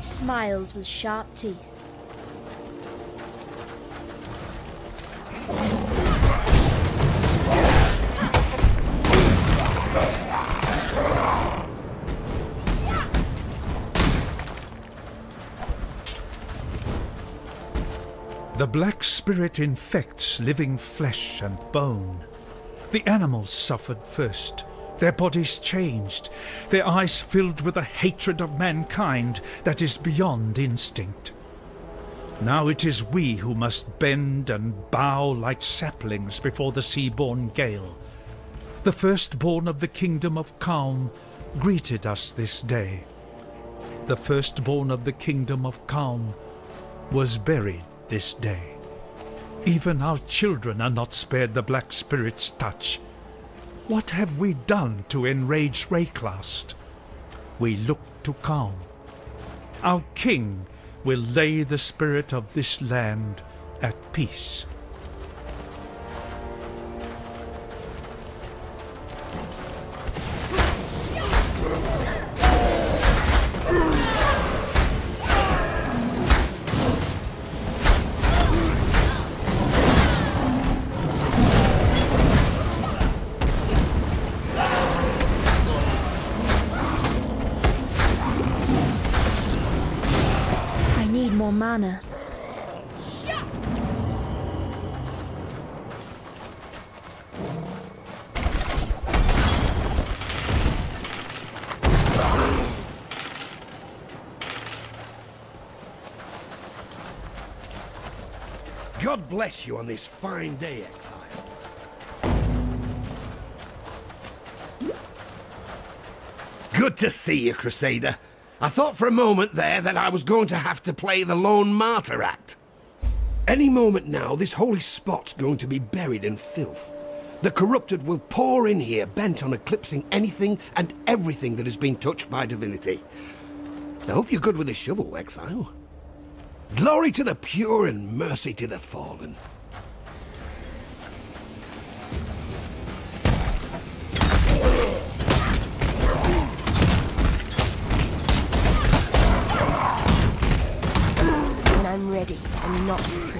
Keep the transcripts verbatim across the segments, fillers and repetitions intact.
smiles with sharp teeth. The Black Spirit infects living flesh and bone. The animals suffered first, their bodies changed, their eyes filled with a hatred of mankind that is beyond instinct. Now it is we who must bend and bow like saplings before the sea-born gale. The firstborn of the Kingdom of Calm greeted us this day. The firstborn of the Kingdom of Calm was buried this day. Even our children are not spared the Black Spirit's touch. What have we done to enrage Wraeclast? We look to Calm. Our king will lay the spirit of this land at peace. More mana. God bless you on this fine day, Exile. Good to see you, Crusader. I thought for a moment there that I was going to have to play the lone martyr act. Any moment now, this holy spot's going to be buried in filth. The corrupted will pour in here, bent on eclipsing anything and everything that has been touched by divinity. I hope you're good with the shovel, Exile. Glory to the pure and mercy to the fallen. I'm ready and not before.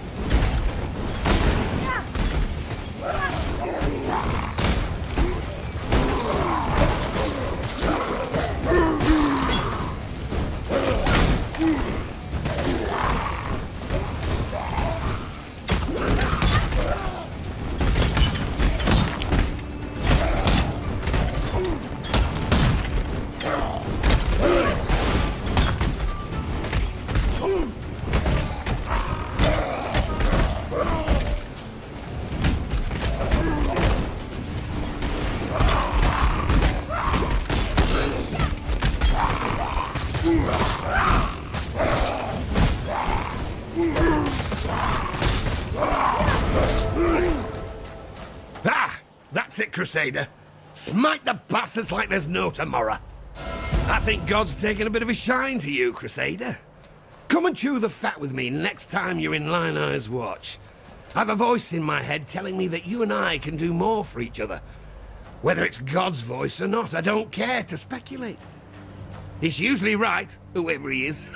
Ah! That's it, Crusader. Smite the bastards like there's no tomorrow. I think God's taking a bit of a shine to you, Crusader. Come and chew the fat with me next time you're in Lion Eye's watch. I've a voice in my head telling me that you and I can do more for each other. Whether it's God's voice or not, I don't care to speculate. He's usually right, whoever he is.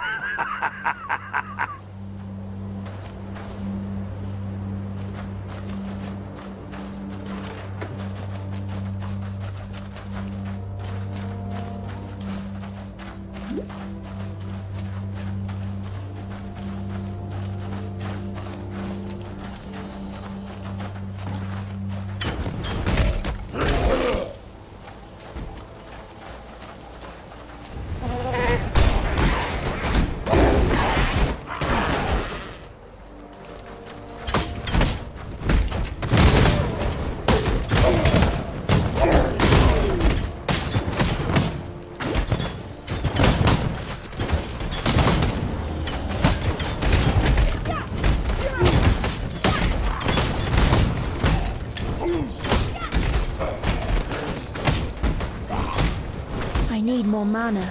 I need more mana.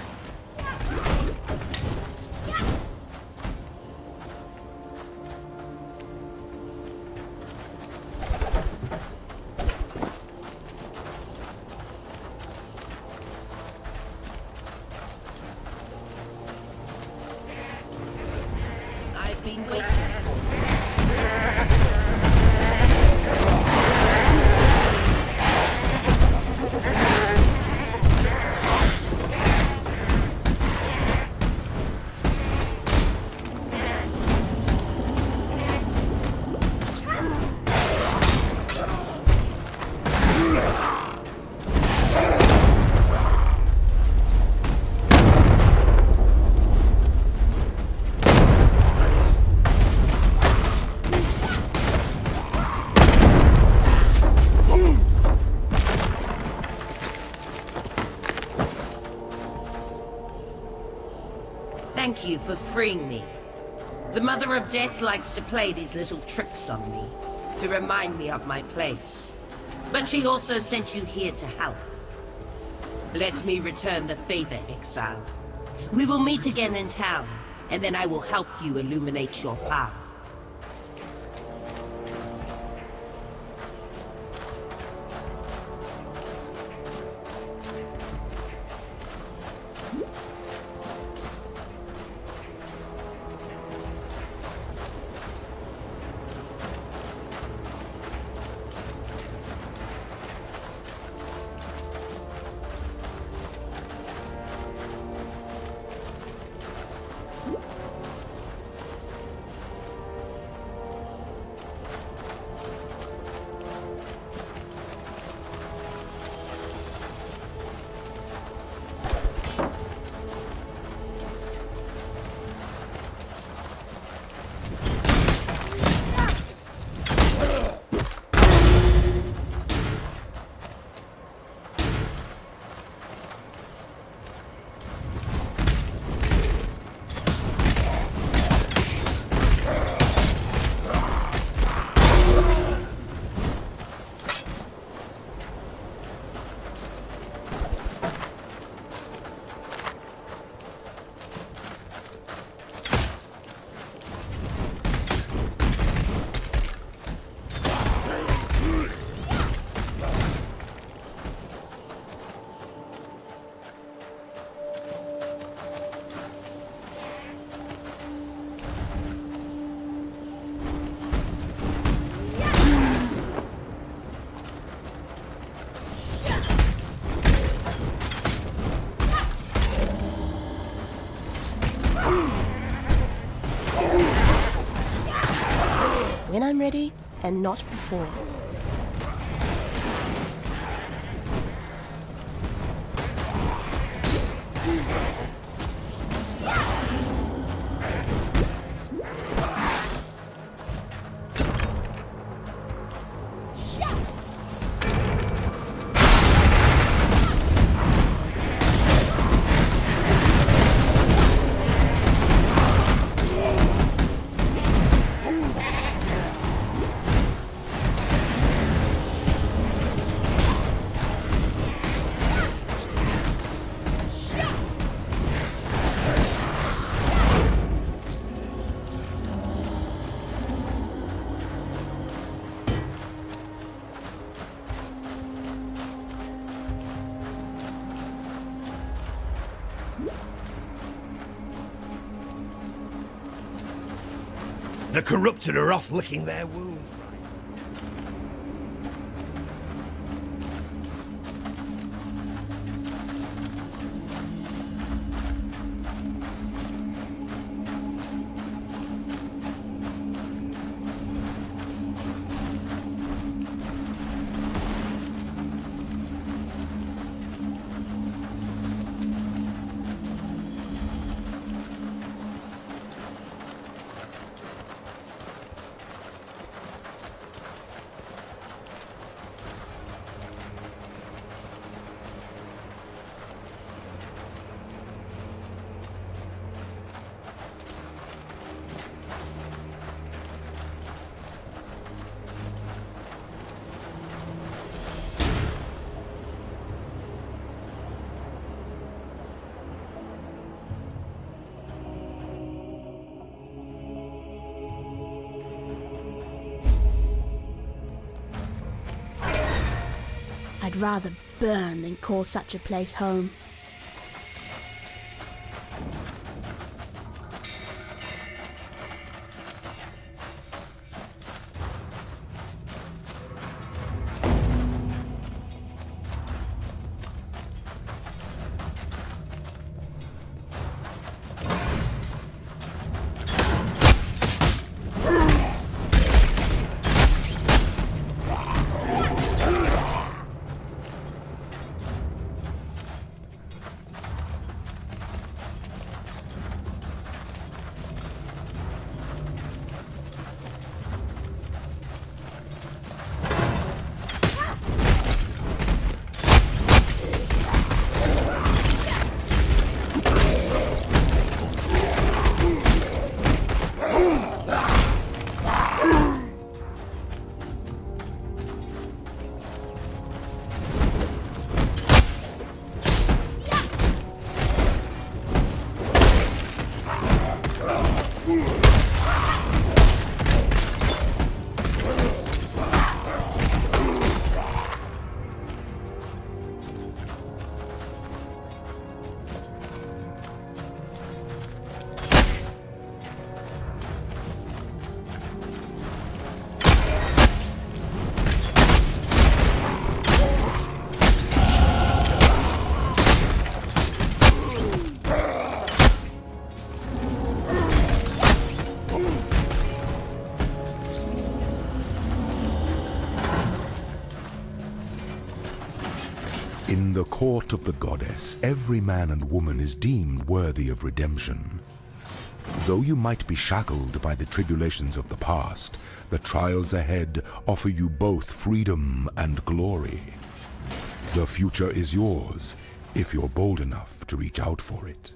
Thank you for freeing me. The Mother of Death likes to play these little tricks on me, to remind me of my place. But she also sent you here to help. Let me return the favor, Exile. We will meet again in town, and then I will help you illuminate your path. When I'm ready, and not before. The corrupted are off licking their wounds. I'd rather burn than call such a place home. In the court of the goddess, every man and woman is deemed worthy of redemption. Though you might be shackled by the tribulations of the past, the trials ahead offer you both freedom and glory. The future is yours, if you're bold enough to reach out for it.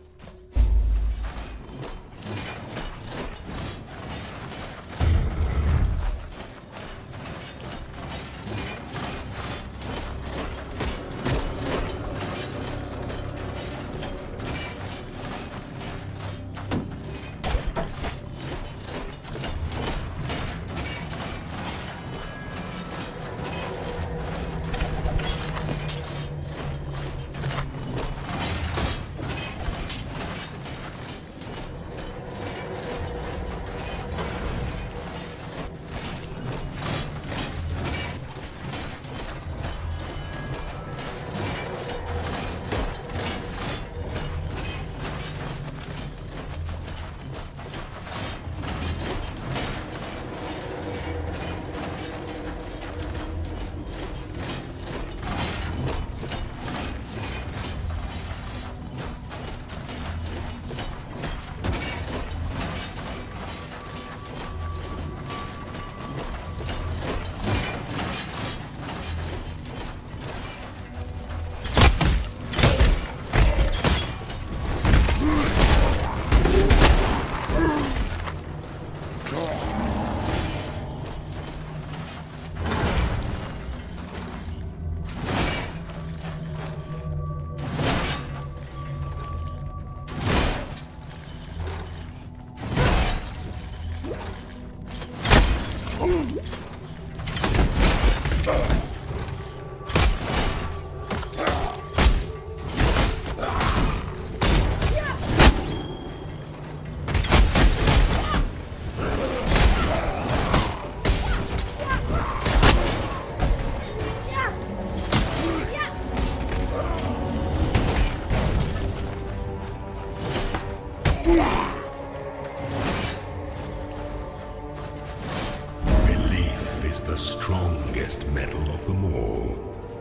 Belief is the strongest metal of them all.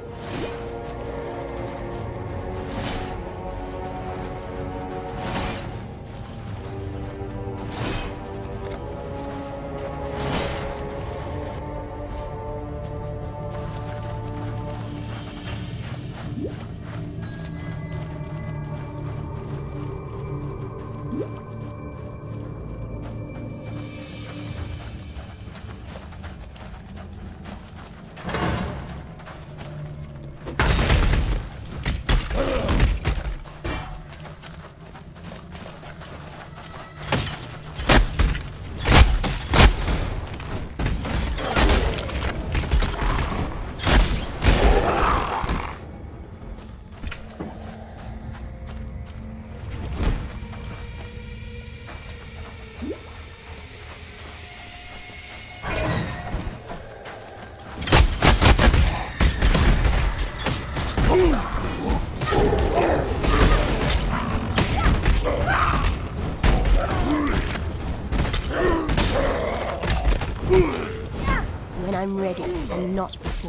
When I'm ready, and not before.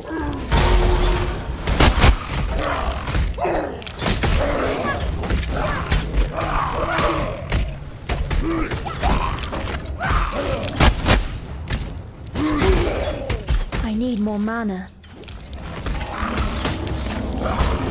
I need more mana.